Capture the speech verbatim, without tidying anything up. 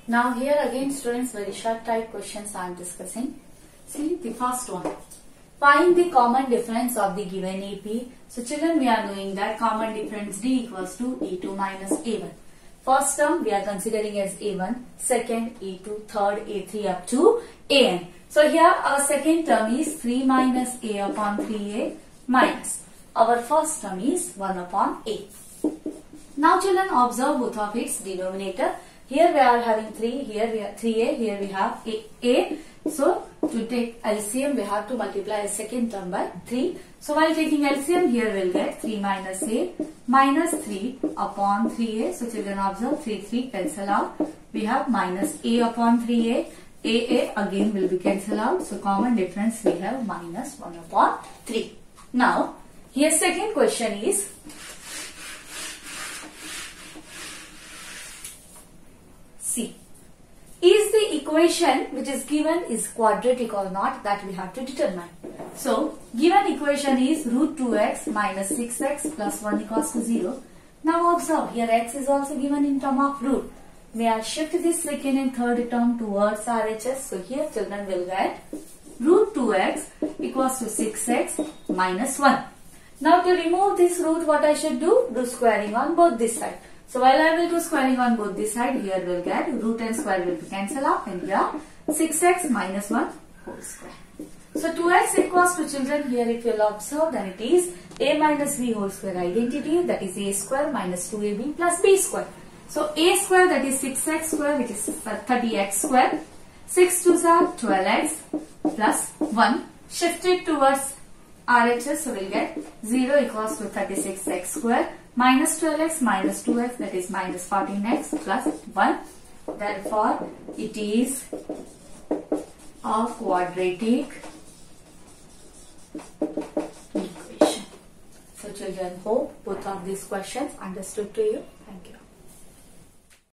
Now here again students, very short type questions I am discussing. See the first one. Find the common difference of the given A P. So children, we are knowing that common difference D equals to E two minus A one. First term we are considering as A one, second E two, third A three up to A n. So here our second term is three minus A upon three A minus. Our first term is one upon A. Now children, observe both of its denominator. Here we are having three, here we have three A, here we have A. A. So to take L C M we have to multiply the second term by three. So while taking L C M here we will get three minus A minus three upon three A. So children observe three, three cancel out. We have minus A upon three A. A, A again will be cancelled out. So common difference we have minus one upon three. Now here second question is, see, is the equation which is given is quadratic or not, that we have to determine. So given equation is root two x minus six x plus one equals to zero. Now observe here x is also given in term of root. May I shift this second and third term towards R H S. So here children will get root two x equals to six x minus one. Now to remove this root, what I should do? Do squaring on both this side. So while I will do squaring on both this side, here will get root and square will be cancelled out, and here six x minus one whole square. So two x equals to children, here if you will observe, then it is a minus b whole square identity, that is a square minus two a b plus b square. So a square, that is six x square, which is thirty x square. six twos are twelve x plus one. Shifted towards R H S, so we will get zero equals to thirty-six x square minus twelve x minus two x, that is minus fourteen x plus one. Therefore, it is a quadratic equation. So children, hope both of these questions understood to you. Thank you.